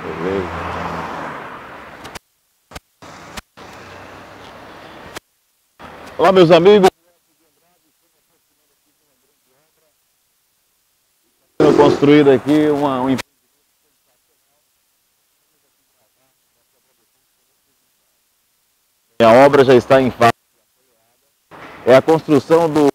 Beleza. Olá, meus amigos. Sendo construído aqui a obra já está em fase. É a construção do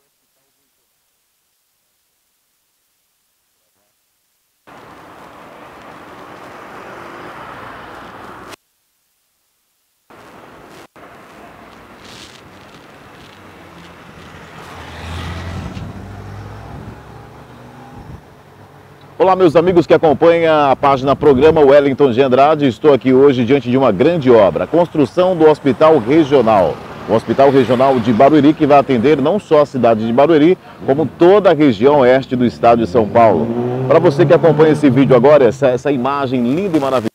Olá, meus amigos que acompanham a página Programa Wellington de Andrade. Estou aqui hoje diante de uma grande obra, a construção do Hospital Regional. O Hospital Regional de Barueri, que vai atender não só a cidade de Barueri, como toda a região oeste do estado de São Paulo. Para você que acompanha esse vídeo agora, essa imagem linda e maravilhosa.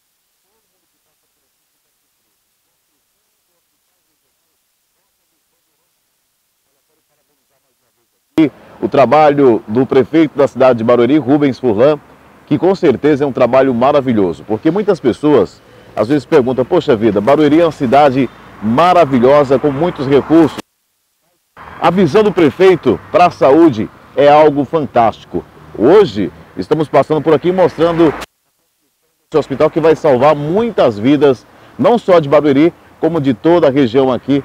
O trabalho do prefeito da cidade de Barueri, Rubens Furlan, que com certeza é um trabalho maravilhoso, porque muitas pessoas às vezes perguntam, poxa vida, Barueri é uma cidade maravilhosa, com muitos recursos. A visão do prefeito para a saúde é algo fantástico. Hoje estamos passando por aqui mostrando esse hospital que vai salvar muitas vidas, não só de Barueri, como de toda a região aqui.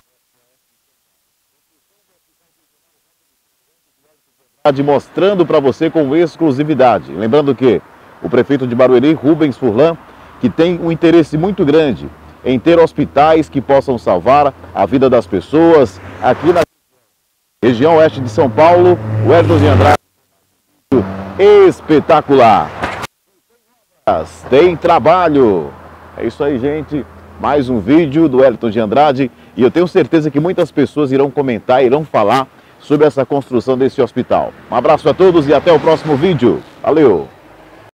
Mostrando para você com exclusividade. Lembrando que o prefeito de Barueri, Rubens Furlan, que tem um interesse muito grande em ter hospitais que possam salvar a vida das pessoas aqui na região oeste de São Paulo. O Wellington de Andrade, espetacular. Tem trabalho. É isso aí, gente. Mais um vídeo do Wellington de Andrade e eu tenho certeza que muitas pessoas irão comentar, irão falar sobre essa construção desse hospital. Um abraço a todos e até o próximo vídeo. Valeu!